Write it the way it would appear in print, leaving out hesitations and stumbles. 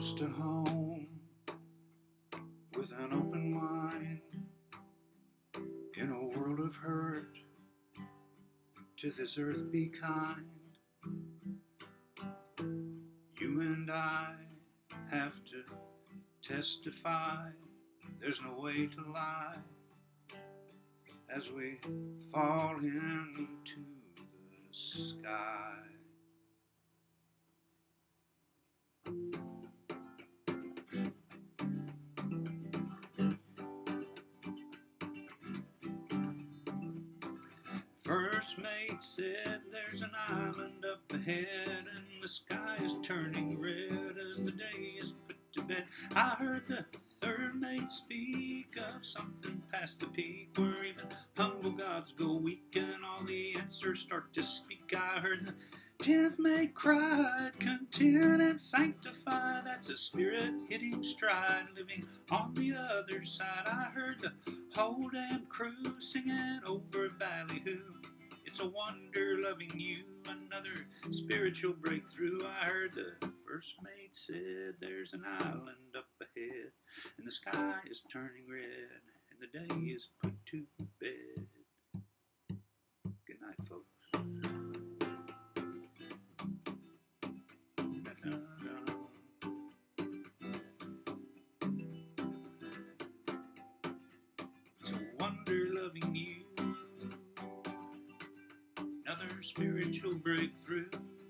close to home with an open mind in a world of hurt. To this earth be kind. You and I have to testify. There's no way to lie as we fall into the sky. First mate said there's an island up ahead and the sky is turning red as the day is put to bed. I heard the third mate speak of something past the peak where even humble gods go weak and all the answers start to speak. I heard the 10th mate cried, content and sanctify. That's a spirit hitting stride, living on the other side. I heard the whole damn crew singing over ballyhoo. It's a wonder loving you, another spiritual breakthrough. I heard the first mate said there's an island up ahead, and the sky is turning red, and the day is put to bed. Good night, folks. It's a wonder loving you, another spiritual breakthrough.